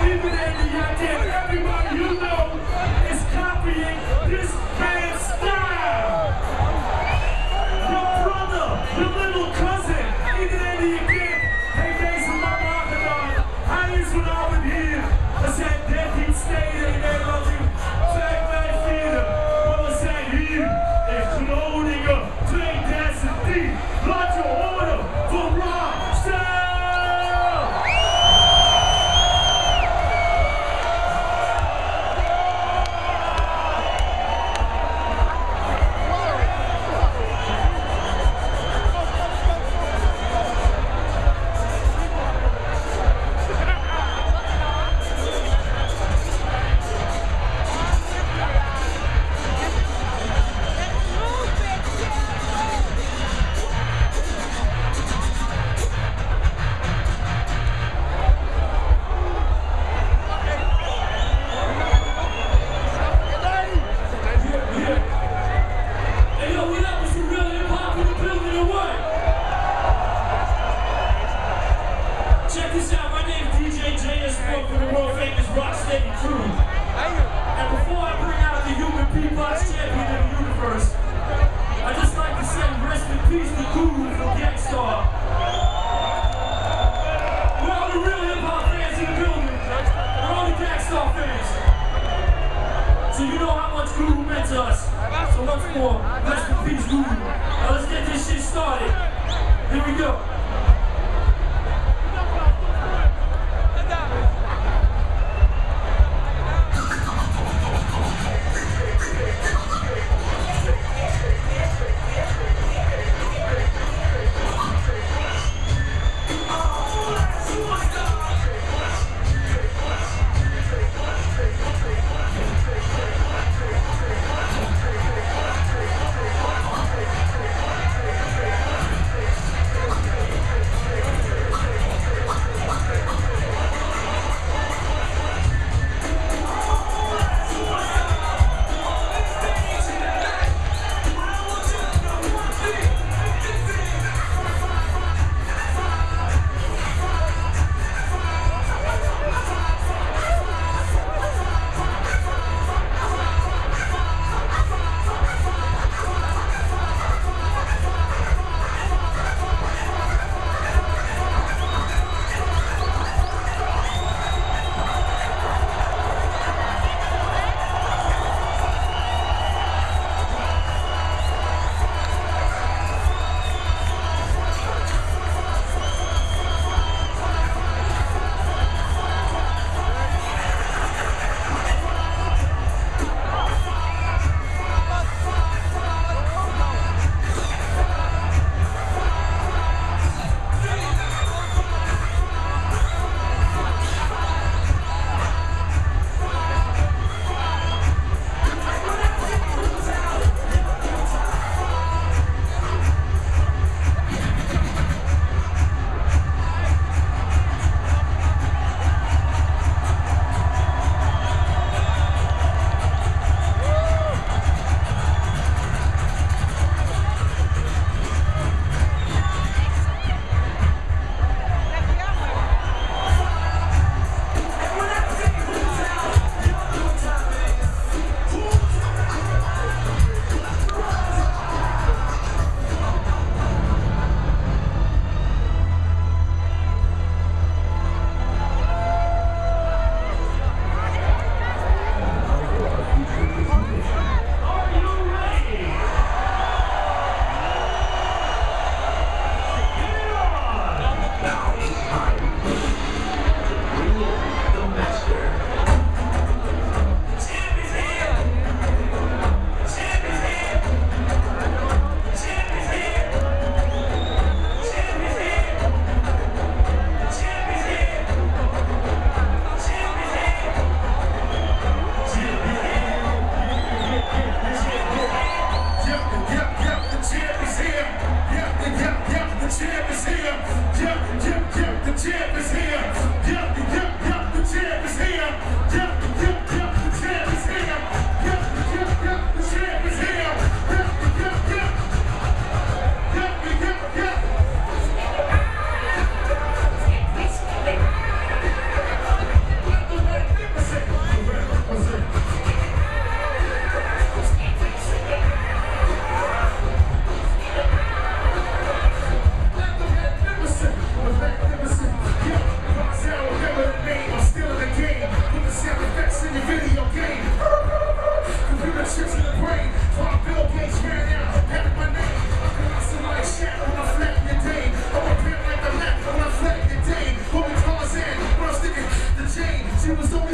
Even Andy, everybody you know is copying this man's style. Your brother, your little cousin, even Andy again. Hey, days of my Ramadan. How is when I was here? I said, Deadbeat State, and they love you. Zeg mij vieren. Maar we zijn hier in Groningen 2010. Laat je horen van Rockstar. So you know how much Guru meant to us. So once more, rest in peace, Guru. Now let's get this shit started. Here we go.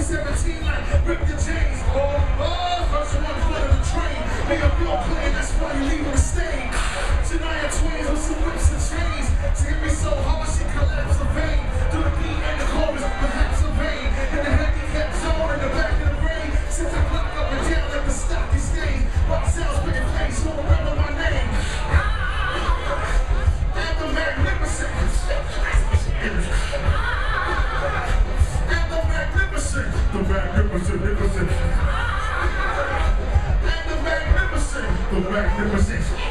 17 like Rip the James. First one flood of the train. Nigga, real playing, that's why you leave on the stage. Shania Twain with some whips and chains. She hit me so hard, she collapsed the vein. Through the beat and the chorus, perhaps a vein. In the handicap zone, in the back of the brain. Since I clock up and down like the stock exchange. Rock sounds spitting face, no remember my name. I'm the magnificent. The magnificent. And the magnificent. The magnificent.